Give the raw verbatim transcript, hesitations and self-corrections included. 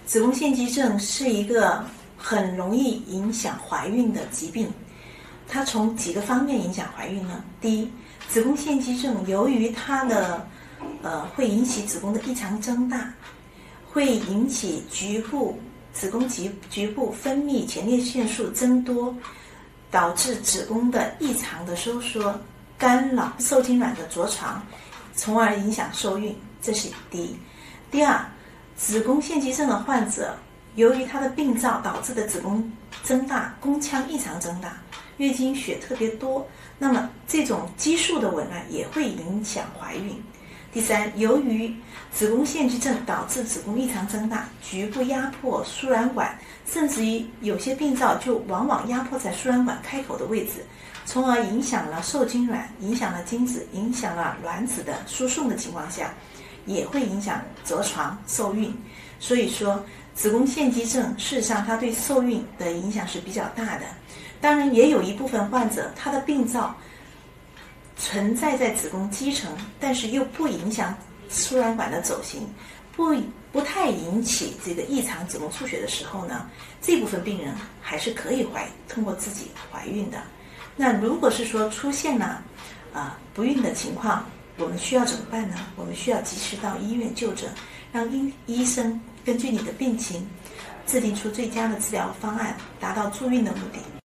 子宫腺肌症是一个很容易影响怀孕的疾病，它从几个方面影响怀孕呢？第一，子宫腺肌症由于它的呃会引起子宫的异常增大，会引起局部子宫局局部分泌前列腺素增多，导致子宫的异常的收缩，干扰受精卵的着床，从而影响受孕，这是第一。第二，子宫腺肌症的患者，由于他的病灶导致的子宫增大，宫腔异常增大，月经血特别多，那么这种激素的紊乱也会影响怀孕。第三，由于子宫腺肌症导致子宫异常增大，局部压迫输卵管，甚至于有些病灶就往往压迫在输卵管开口的位置，从而影响了受精卵，影响了精子，影响了卵子的输送的情况下，也会影响着床受孕。所以说子宫腺肌症事实上它对受孕的影响是比较大的。当然也有一部分患者他的病灶存在在子宫肌层，但是又不影响输卵管的走形，不不太引起这个异常子宫出血的时候呢，这部分病人还是可以怀通过自己怀孕的。那如果是说出现了啊、呃、不孕的情况，我们需要怎么办呢？我们需要及时到医院就诊，让医医生根据你的病情制定出最佳的治疗方案，达到助孕的目的。